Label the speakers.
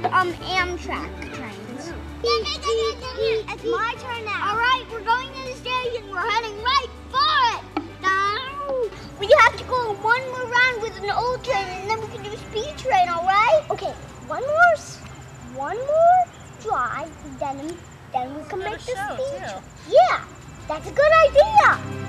Speaker 1: Amtrak trains. It's my turn now. All right, we're going to the station. We're heading right for it. We have to go one more round with an old train, and then we can do a speed train. All right? Okay. One more drive, then we can make the speed train. Yeah, that's a good idea.